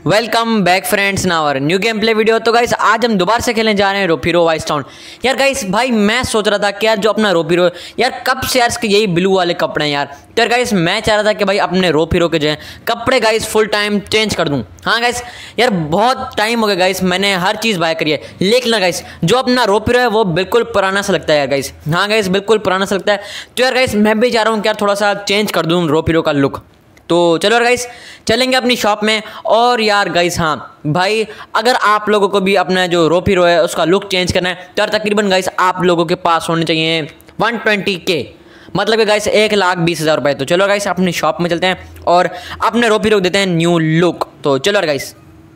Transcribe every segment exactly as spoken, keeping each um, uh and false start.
Welcome back friends नावर new game play video. तो guys आज हम दोबारा से खेलने जा रहे हैं रोपीरो वाइस टाउन। यार गाइस भाई मैं सोच रहा था कि यार जो अपना रोपीरो यार कब से यार इसके यही ब्लू वाले कपड़े हैं यार। तो यार गाइस मैं चाह रहा था कि भाई अपने रोपीरो के जो है कपड़े गाइस फुल टाइम चेंज कर दूं। हाँ गाइस यार बहुत टाइम हो गया गाइस, मैंने हर चीज़ बाय करी है, लेकिन ना गाइस जो अपना रोपीरो है वो बिल्कुल पुराना सा लगता है यार गाइस। हाँ गाइस बिल्कुल पुराना सा लगता है। तो यार गाइस मैं भी चाह रहा हूँ कि यार थोड़ा सा चेंज कर दूँ रोपीरो का लुक। तो चलो यार गाइस चलेंगे अपनी शॉप में। और यार गाइस हाँ भाई अगर आप लोगों को भी अपना जो रोपीरो है उसका लुक चेंज करना है तो यार तकरीबन गाइस आप लोगों के पास होने चाहिए वन ट्वेंटी के, मतलब कि गाइस एक लाख बीस हज़ार रुपये। तो चलो गाइस अपनी शॉप में चलते हैं और अपने रोपीरो देते हैं न्यू लुक। तो चलो यार गाइस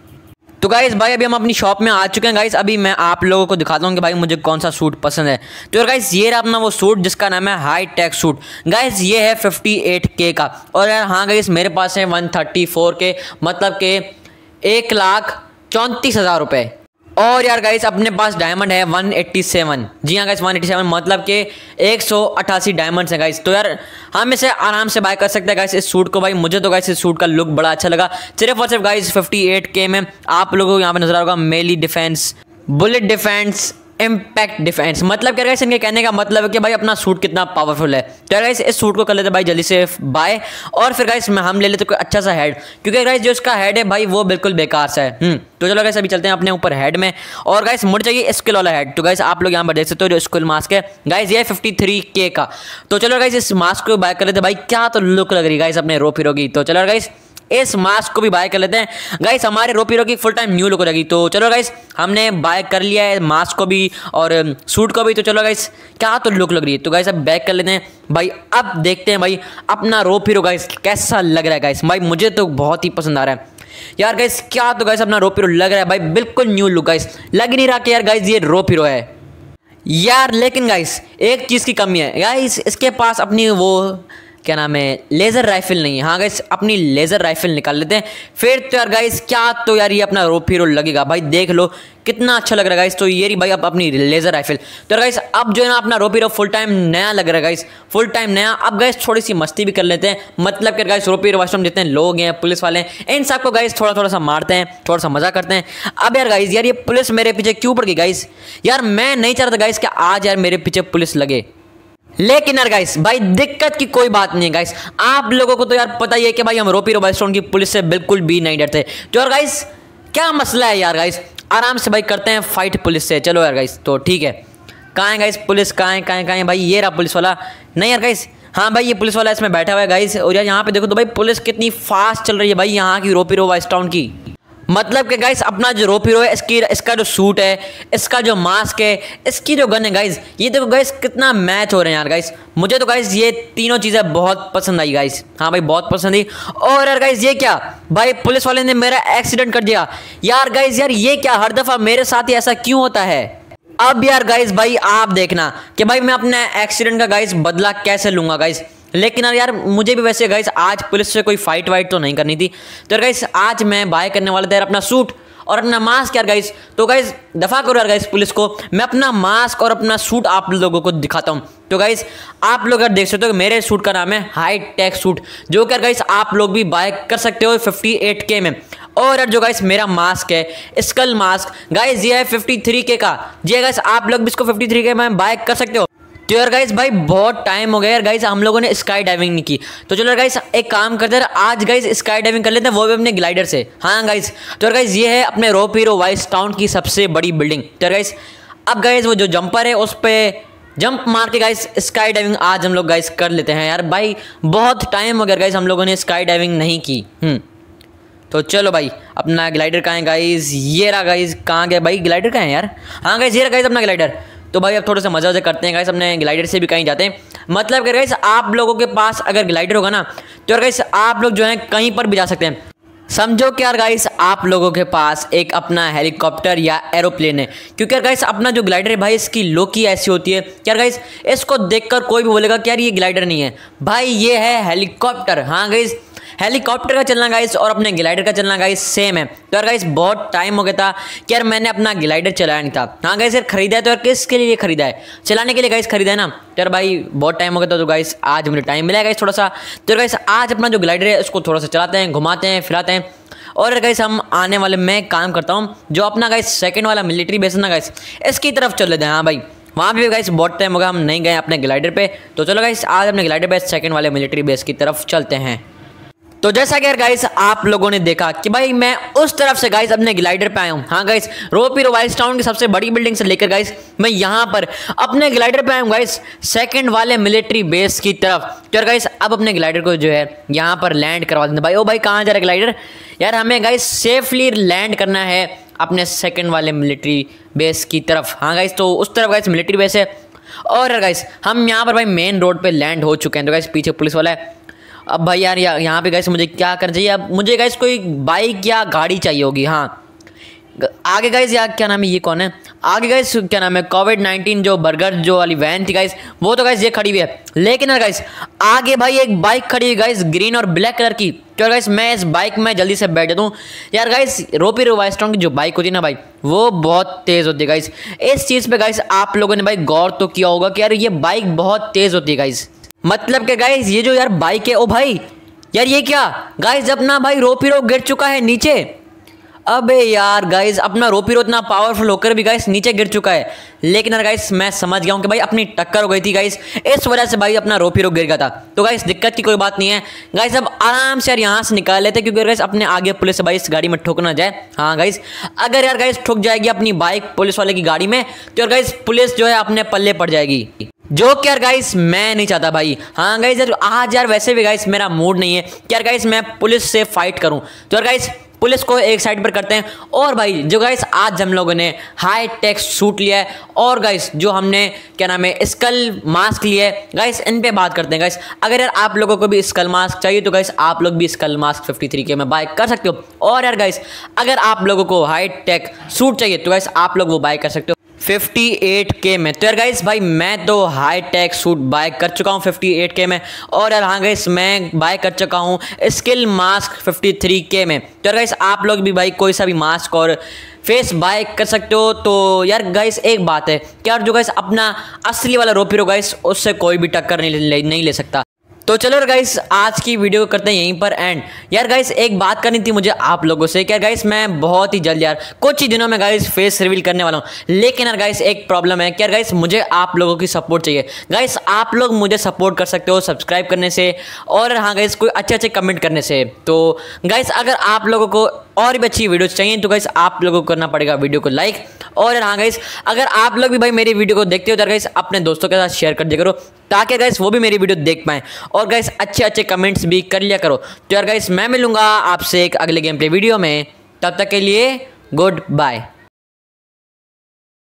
तो गाइस भाई अभी हम अपनी शॉप में आ चुके हैं गाइस। अभी मैं आप लोगों को दिखाता हूँ कि भाई मुझे कौन सा सूट पसंद है। तो यार गाइस ये रहा अपना वो सूट जिसका नाम है हाई टेक सूट। गाइस ये है फिफ्टी एट के का। और यार हाँ गाइस मेरे पास है वन थर्टी फोर के, मतलब के एक लाख चौंतीस हज़ार रुपये। और यार गाइस अपने पास डायमंड है वन एट्टी सेवन। जी हाँ गाइस वन एट्टी सेवन, मतलब के एक सौ अट्ठासी डायमंड्स हैं गाइस। तो यार हम इसे आराम से बाय कर सकते हैं गाइस इस सूट को। भाई मुझे तो गाइस इस सूट का लुक बड़ा अच्छा लगा। सिर्फ और सिर्फ गाइस फिफ्टी एट के में आप लोगों को यहाँ पे नजर आ होगा melee defence, bullet defence, impact defence. मतलब क्या गाइस इनके कहने का मतलब है कि भाई अपना सूट कितना पावरफुल है। तो गाइस इस सूट को कर लेते भाई जल्दी से बाय। और फिर गाइस हम ले लेते कोई अच्छा सा हेड, क्योंकि गाइस जो इसका हेड है भाई वो बिल्कुल बेकार सा है। हम्म तो चलो गाइस अभी चलते हैं अपने ऊपर हेड में। और गाइस मुड़ चाहिए स्किल वाला हेड। तो गाइस आप लोग यहाँ पर देख सकते हो जो स्किल मास्क है गाइस ये है फिफ्टी थ्री के का। तो चलो गाइस इस मास्क को बाय कर लेते भाई, क्या तो लुक लग रही है गाइस अपने रोपीरो की। तो चलो गाइस इस मास्क को भी बाय कर लेते हैं गाइस, हमारे रोपीरो की फुल टाइम न्यू लुक हो जाएगी। तो चलो गाइस हमने बाय कर लिया है मास्क को भी और सूट को भी। तो चलो गाइस क्या तो लुक लग रही है। तो गाइस अब बैक कर लेते हैं भाई। अब देखते हैं भाई अपना रोपीरो गाइस कैसा लग रहा है गाइस। भाई मुझे तो बहुत ही पसंद आ रहा है यार गाइस। क्या तो गाइस अपना रोपीरो लग रहा है भाई बिल्कुल न्यू लुक गाइस। लग नहीं रहा कि यार गाइस ये रोपीरो है यार। लेकिन गाइस एक चीज़ की कमी है गाइस, इसके पास अपनी वो क्या नाम है लेज़र राइफल नहीं है। हाँ गाइस अपनी लेज़र राइफल निकाल लेते हैं फिर। तो यार गाइस क्या तो यार ये अपना रोपीरो लगेगा भाई, देख लो कितना अच्छा लग रहा है गाइस। तो ये रही भाई अब अपनी लेज़र राइफल। तो गाइस अब जो है ना अपना रोपीरो फुल टाइम नया लग रहा है गाइस, फुल टाइम नया। अब गाइस थोड़ी सी मस्ती भी कर लेते हैं, मतलब कि गाइस रोपीरो वाशरूम जितने लोग हैं पुलिस वाले हैं इन सबको गाइस थोड़ा थोड़ा सा मारते हैं, थोड़ा सा मजा करते हैं। अब यार गाइस यार ये पुलिस मेरे पीछे क्यों पड़ गई गाइस। यार मैं नहीं चाह रहा था गाइस कि आज यार मेरे पीछे पुलिस लगे, लेकिन यार गाइस भाई दिक्कत की कोई बात नहीं है गाइस। आप लोगों को तो यार पता ही है कि भाई हम रोपीरो वाइस टाउन की पुलिस से बिल्कुल भी नहीं डरते। तो यार गाइस क्या मसला है यार गाइस, आराम से भाई करते हैं फाइट पुलिस से। चलो यार गाइस तो ठीक है। कहाँ है गाइस पुलिस, कहाँ है कहाँ है कहाँ है भाई। ये रहा पुलिस वाला। नहीं यार गाइस हाँ भाई ये पुलिस वाला इसमें बैठा हुआ है गाइस। और यार यहाँ पे देखो तो भाई पुलिस कितनी फास्ट चल रही है भाई यहाँ की रोपीरो वाइस टाउन की। मतलब कि गाइस अपना जो रोपीरो है इसकी इसका जो सूट है, इसका जो मास्क है, इसकी जो गन है गाइस, ये देखो गाइस कितना मैच हो रहे हैं यार गाइस। मुझे तो गाइस ये तीनों चीज़ें बहुत पसंद आई गाइस। हाँ भाई बहुत पसंद आई। और यार गाइस ये क्या भाई पुलिस वाले ने मेरा एक्सीडेंट कर दिया यार गाइस। यार ये क्या हर दफ़ा मेरे साथ ही ऐसा क्यों होता है। अब यार गाइस भाई आप देखना कि भाई मैं अपने एक्सीडेंट का गाइस बदला कैसे लूँगा गाइस। लेकिन यार मुझे भी वैसे गाइस आज पुलिस से कोई फाइट वाइट तो नहीं करनी थी। तो यार गाइस आज मैं बाय करने वाला था यार अपना सूट और अपना मास्क यार गाइस। तो गाइस दफ़ा करो यार गाइस पुलिस को, मैं अपना मास्क और अपना सूट आप लोगों को दिखाता हूँ। तो गाइस आप लोग अगर देख सकते हो मेरे सूट का नाम है हाई टेक सूट, जो कि गाइस आप लोग भी बाय कर सकते हो फिफ्टी एट के में। और यार जो गाइस मेरा मास्क है स्कल मास्क गाइस ये है फिफ्टी थ्री के का। जी गाइस आप लोग भी इसको फिफ्टी थ्री के में बाय कर सकते हो। तो यार गाइस भाई बहुत टाइम हो गया यार गाइस हम लोगों ने स्काई डाइविंग नहीं की। तो चलो यार गाइस एक काम करते हैं आज गाइस स्काई डाइविंग कर लेते हैं, वो भी अपने ग्लाइडर से। हाँ गाइस तो यार गाइस ये है अपने रोपीरो वाइस टाउन की सबसे बड़ी बिल्डिंग। तो यार गाइस अब गाइस वो जो जंपर है उस पर जंप मार के गाइस स्काई डाइविंग आज हम लोग गाइस कर लेते हैं। यार भाई बहुत टाइम हो गया गाइस हम लोगों ने स्काई डाइविंग नहीं की। हम्म तो चलो भाई अपना ग्लाइडर कहाँ है गाइस, ये रहा गाइस। कहाँ गया भाई ग्लाइडर कहाँ है यार। हाँ गाइस ये रहा गाइस अपना ग्लाइडर। तो भाई अब थोड़ा सा मजा वजा करते हैं गाइस, अपने ग्लाइडर से भी कहीं जाते हैं। मतलब कि गाइस आप लोगों के पास अगर ग्लाइडर होगा ना तो यार गाइस आप लोग जो है कहीं पर भी जा सकते हैं। समझो कि यार गाइस आप लोगों के पास एक अपना हेलीकॉप्टर या एरोप्लेन है, क्योंकि यार गाइस अपना जो ग्लाइडर है भाई इसकी लुक ही ऐसी होती है कि यार गाइस इसको देखकर कोई भी बोलेगा कि यार ये ग्लाइडर नहीं है भाई, ये है हेलीकॉप्टर। हाँ गाइस हेलीकॉप्टर का चलना गाइस और अपने ग्लाइडर का चलना गाइस सेम है। तो यार गाइस बहुत टाइम हो गया था कि यार मैंने अपना ग्लाइडर चलाया नहीं था। हाँ गाइस यार खरीदा है तो यार किसके लिए खरीदा है, चलाने के लिए गाइस खरीदा है ना। तो यार भाई बहुत टाइम हो गया था तो गाइस आज मुझे टाइम मिला गाइस थोड़ा सा। तो गाइस आज अपना जो ग्लाइडर है उसको थोड़ा सा चलाते हैं, घुमाते हैं, फिराते हैं। और गाइस हम आने वाले मैं काम करता हूँ जो अपना गाइस सेकंड वाला मिलिट्री बेस है ना गाइस, इसकी तरफ चल लेते हैं। हाँ भाई, वहाँ पे गाइस बहुत टाइम होगा हम नहीं गए अपने ग्लाइडर पे, तो चलो गाइस आज अपने ग्लाइडर पे सेकंड वाले मिलिट्री बेस की तरफ चलते हैं। तो जैसा कि यार गाइस आप लोगों ने देखा कि भाई मैं उस तरफ से गाइस अपने ग्लाइडर पे आया हूँ। हाँ गाइस, रोपीरो वाइस टाउन की सबसे बड़ी बिल्डिंग से लेकर गाइस मैं यहाँ पर अपने ग्लाइडर पे आया हूँ गाइस सेकंड वाले मिलिट्री बेस की तरफ। तो यार गाइस अब अपने ग्लाइडर को जो है यहाँ पर लैंड करवा देते भाई। ओ भाई कहाँ जा रहा है ग्लाइडर? यार हमें गाइस सेफली लैंड करना है अपने सेकंड वाले मिलिट्री बेस की तरफ। हाँ गाइस, तो उस तरफ गाइस मिलिट्री बेस है। और गाइस हम यहाँ पर भाई मेन रोड पे लैंड हो चुके हैं। तो गाइस पीछे पुलिस वाला है। अब भाई यार यहाँ पे गाइस मुझे क्या करना चाहिए? अब मुझे गाइस कोई बाइक या गाड़ी चाहिए होगी। हाँ आगे गाइस यार क्या नाम है, ये कौन है आगे गाइस? क्या नाम है, कोविड नाइन्टीन जो बर्गर जो वाली वैन थी गाइस, वो तो गाइस ये खड़ी हुई है। लेकिन यार गाइस आगे भाई एक बाइक खड़ी हुई गाइस ग्रीन और ब्लैक कलर की। तो गाइस मैं इस बाइक में जल्दी से बैठ जाता हूँ। यार गाइस रोपीरो वाइस टाउन की जो बाइक होती है ना भाई, वो बहुत तेज़ होती है गाइस। इस चीज़ पे गाइस आप लोगों ने भाई गौर तो किया होगा कि यार ये बाइक बहुत तेज़ होती है गाइस। मतलब कि गाइस ये जो यार बाइक है, ओ भाई यार ये क्या गाइस, अपना भाई रोपीरो गिर चुका है नीचे। अबे यार गाइस अपना रोपीरो इतना पावरफुल होकर भी गाइस नीचे गिर चुका है। लेकिन यार गाइस मैं समझ गया हूँ कि भाई अपनी टक्कर हो गई थी गाइस, इस वजह से भाई अपना रोपीरो गिर गया था। तो गाइस दिक्कत की कोई बात नहीं है गाइस, अब आराम से यार यहाँ से निकाल लेते क्योंकि गाइस अपने आगे पुलिस से भाई इस गाड़ी में ठोक ना जाए। हाँ गाइस अगर यार गाइस ठुक जाएगी अपनी बाइक पुलिस वाले की गाड़ी में तो यार गाइस पुलिस जो है अपने पल्ले पड़ जाएगी, जो कि यार गाइस मैं नहीं चाहता भाई। हाँ गाइस यार आज यार वैसे भी गाइस मेरा मूड नहीं है कि यार गाइस मैं पुलिस से फाइट करूं। तो यार गाइस पुलिस को एक साइड पर करते हैं। और भाई जो गाइस आज हम लोगों ने हाई टेक सूट लिया है और गाइस जो हमने क्या नाम है स्कल मास्क लिया है गाइस, इन पे बात करते हैं गाइस। अगर यार आप लोगों को भी स्कल मास्क चाहिए तो गाइस आप लोग भी स्कल मास्क फिफ्टी थ्री के में बाय कर सकते हो। और यार गाइस अगर आप लोगों को हाई टेक सूट चाहिए तो गाइस आप लोग वो बाय कर सकते हो फिफ्टी एट के में। तो यार गाइस भाई मैं तो हाई टेक सूट बाय कर चुका हूँ फिफ्टी एट के में। और यार हाँ गाइस मैं बाय कर चुका हूँ स्किल मास्क फिफ्टी थ्री के में। तो यार गाइस आप लोग भी भाई कोई सा भी मास्क और फेस बाय कर सकते हो। तो यार गाइस एक बात है कि यार जो गाइस अपना असली वाला रोपीरो गाइस उससे कोई भी टक्कर नहीं ले, नहीं ले सकता। तो चलो गाइस आज की वीडियो को करते हैं यहीं पर एंड। यार गाइस एक बात करनी थी मुझे आप लोगों से कि यार गाइस मैं बहुत ही जल्द यार कुछ ही दिनों में गाइस फेस रिवील करने वाला हूँ। लेकिन यार गाइस एक प्रॉब्लम है कि यार गाइस मुझे आप लोगों की सपोर्ट चाहिए। गाइस आप लोग मुझे सपोर्ट कर सकते हो सब्सक्राइब करने से और हाँ गाइस कोई अच्छे अच्छे कमेंट करने से। तो गाइस अगर आप लोगों को और भी अच्छी वीडियोस चाहिए तो गाइस आप लोगों को करना पड़ेगा वीडियो को लाइक। और यार हाँ गाइस अगर आप लोग भी भाई मेरी वीडियो को देखते हो तो गाइस अपने दोस्तों के साथ शेयर कर दिया करो ताकि गाइस वो भी मेरी वीडियो देख पाएं। और गाइस अच्छे अच्छे कमेंट्स भी कर लिया करो। तो यार गाइस मैं मिलूंगा आपसे एक अगले गेम प्ले वीडियो में, तब तक के लिए गुड बाय।